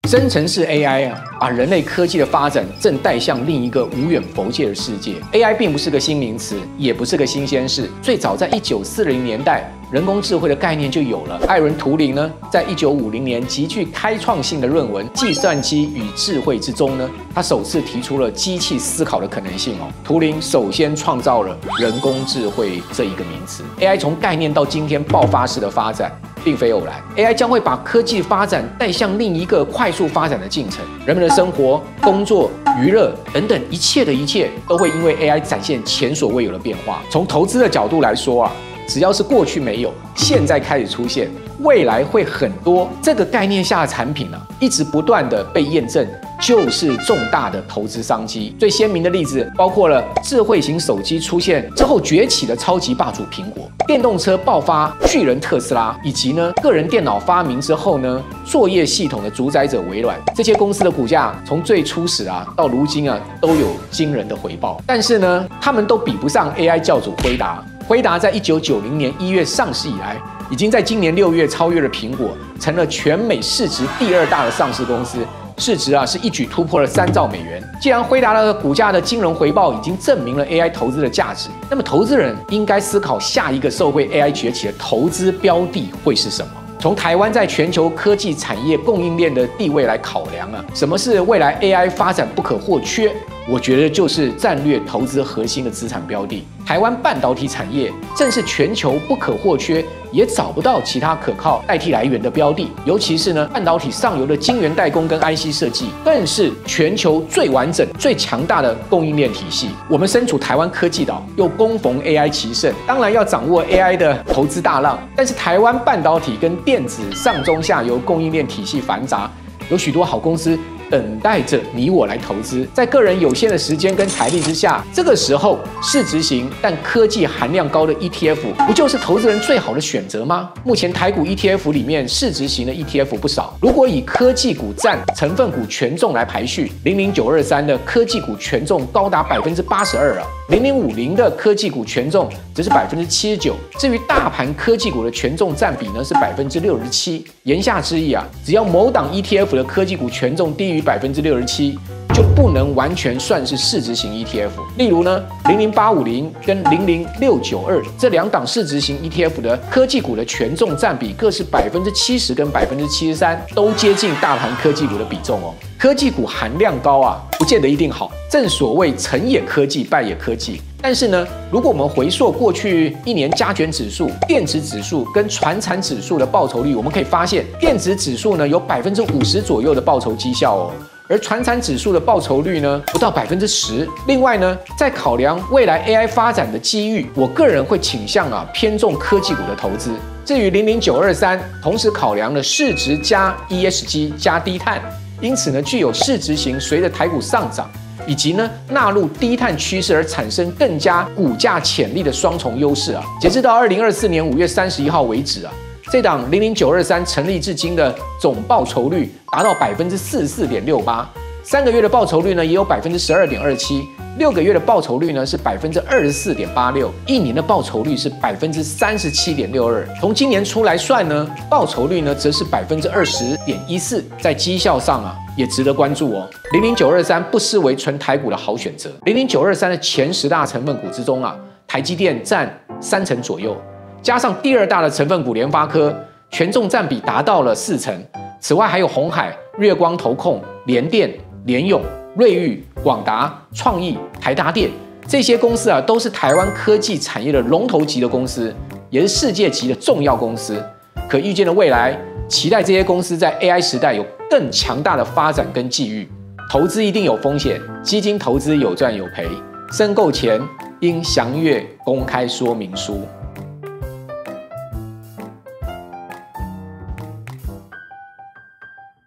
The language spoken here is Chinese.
生成式 AI 把人类科技的发展正带向另一个无远弗届的世界。AI 并不是个新名词，也不是个新鲜事。最早在1940年代，人工智慧的概念就有了。艾伦·图灵呢，在1950年极具开创性的论文《计算机与智慧》之中呢，他首次提出了机器思考的可能性哦。图灵首先创造了人工智慧这一个名词。AI 从概念到今天爆发式的发展，并非偶然。AI 将会把科技发展带向另一个快速发展的进程。人们的生活、工作、娱乐等等一切的一切，都会因为 AI 展现前所未有的变化。从投资的角度来说只要是过去没有，现在开始出现，未来会很多。这个概念下的产品一直不断的被验证，就是重大的投资商机。最鲜明的例子包括了智慧型手机出现之后崛起的超级霸主苹果，电动车爆发巨人特斯拉，以及个人电脑发明之后作业系统的主宰者微软。这些公司的股价从最初始到如今都有惊人的回报。但是他们都比不上 AI 教主辉达。辉达在1990年1月上市以来，已经在今年6月超越了苹果，成了全美市值第2大的上市公司，市值是一举突破了3兆美元。既然辉达的股价的金融回报已经证明了 AI 投资的价值，那么投资人应该思考下一个受惠 AI 崛起的投资标的会是什么？从台湾在全球科技产业供应链的地位来考量什么是未来 AI 发展不可或缺？我觉得就是战略投资核心的资产标的。台湾半导体产业正是全球不可或缺，也找不到其他可靠代替来源的标的。尤其是半导体上游的晶圆代工跟 IC 设计，更是全球最完整、最强大的供应链体系。我们身处台湾科技岛，又恭逢 AI 齐盛，当然要掌握 AI 的投资大浪。但是台湾半导体跟电子上中下游供应链体系繁杂，有许多好公司等待着你我来投资。在个人有限的时间跟财力之下，这个时候市值型但科技含量高的 ETF 不就是投资人最好的选择吗？目前台股 ETF 里面市值型的 ETF 不少，如果以科技股占成分股权重来排序，00923的科技股权重高达82%，0050的科技股权重则是79%。至于大盘科技股的权重占比是67%。言下之意只要某档 ETF 的科技股权重低于67%，就不能完全算是市值型 ETF。例如00850跟00692这2档市值型 ETF 的科技股的权重占比各是70%跟73%，都接近大盘科技股的比重哦。科技股含量高不见得一定好。正所谓成也科技，败也科技。但是如果我们回溯过去1年加权指数、电子指数跟传产指数的报酬率，我们可以发现，电子指数有50%左右的报酬绩效哦。而传产指数的报酬率不到10%。另外在考量未来 AI 发展的机遇，我个人会倾向偏重科技股的投资。至于00923，同时考量了市值加 ESG 加低碳，因此具有市值型随着台股上涨，以及纳入低碳趋势而产生更加股价潜力的双重优势截至到2024年5月31号为止这档00923成立至今的总报酬率达到44.68%，3个月的报酬率也有12.27%，6个月的报酬率是24.86%，1年的报酬率是37.62%。从今年初来算报酬率则是20.14%，在绩效上也值得关注哦。00923不失为纯台股的好选择。00923的前10大成分股之中台积电占30%左右。加上第2大的成分股联发科，权重占比达到了40%。此外还有鸿海、月光投控、联电、联咏、瑞昱、广达、创意、台达电，这些公司都是台湾科技产业的龙头级的公司，也是世界级的重要公司。可预见的未来，期待这些公司在 AI 时代有更强大的发展跟机遇。投资一定有风险，基金投资有赚有赔，申购前应详阅公开说明书。